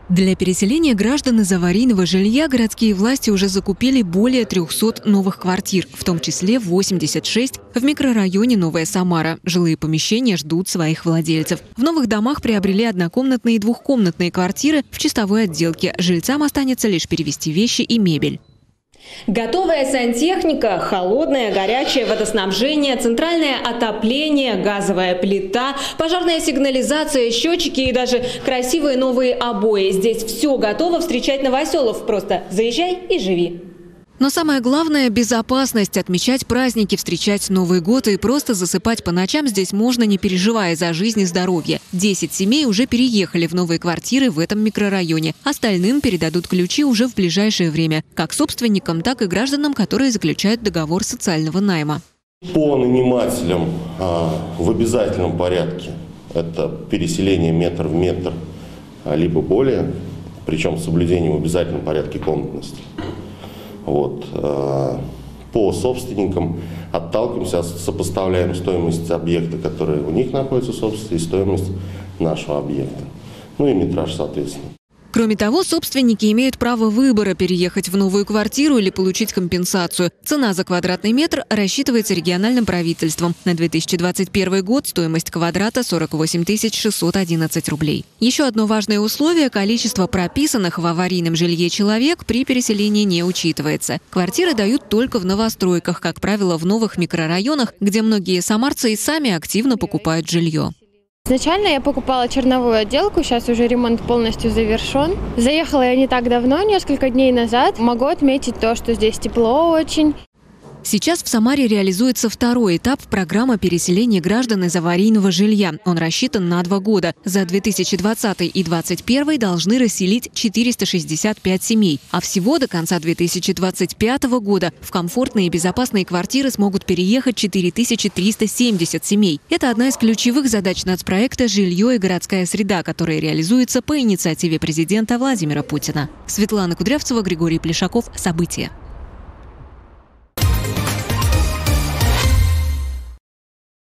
Для переселения граждан из аварийного жилья городские власти уже закупили более 300 новых квартир, в том числе 86 в микрорайоне Новая Самара. Жилые помещения ждут своих владельцев. В новых домах приобрели однокомнатные и двухкомнатные квартиры в чистовой отделке. Жильцам останется лишь перевести вещи и мебель. Готовая сантехника, холодное, горячее водоснабжение, центральное отопление, газовая плита, пожарная сигнализация, счетчики и даже красивые новые обои. Здесь все готово встречать новоселов. Просто заезжай и живи. Но самое главное – безопасность. Отмечать праздники, встречать Новый год и просто засыпать по ночам здесь можно, не переживая за жизнь и здоровье. 10 семей уже переехали в новые квартиры в этом микрорайоне. Остальным передадут ключи уже в ближайшее время. Как собственникам, так и гражданам, которые заключают договор социального найма. По нанимателям в обязательном порядке это переселение метр в метр, либо более, причем с соблюдением в обязательном порядке комнатности. По собственникам отталкиваемся, сопоставляем стоимость объекта, который у них находится в собственности, и стоимость нашего объекта. Ну и метраж, соответственно. Кроме того, собственники имеют право выбора – переехать в новую квартиру или получить компенсацию. Цена за квадратный метр рассчитывается региональным правительством. На 2021 год стоимость квадрата – 48 611 рублей. Еще одно важное условие – количество прописанных в аварийном жилье человек при переселении не учитывается. Квартиры дают только в новостройках, как правило, в новых микрорайонах, где многие самарцы и сами активно покупают жилье. Изначально я покупала черновую отделку, сейчас уже ремонт полностью завершен. Заехала я не так давно, несколько дней назад. Могу отметить то, что здесь тепло очень. Сейчас в Самаре реализуется второй этап программы переселения граждан из аварийного жилья. Он рассчитан на 2 года. За 2020 и 2021 должны расселить 465 семей. А всего до конца 2025 года в комфортные и безопасные квартиры смогут переехать 4370 семей. Это одна из ключевых задач нацпроекта «Жилье и городская среда», которая реализуется по инициативе президента Владимира Путина. Светлана Кудрявцева, Григорий Плешаков. События.